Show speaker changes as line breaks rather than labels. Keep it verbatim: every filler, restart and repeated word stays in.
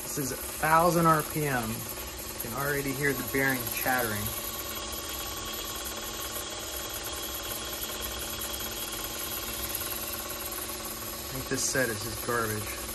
This is one thousand R P M. You can already hear the bearing chattering. I think this set is just garbage.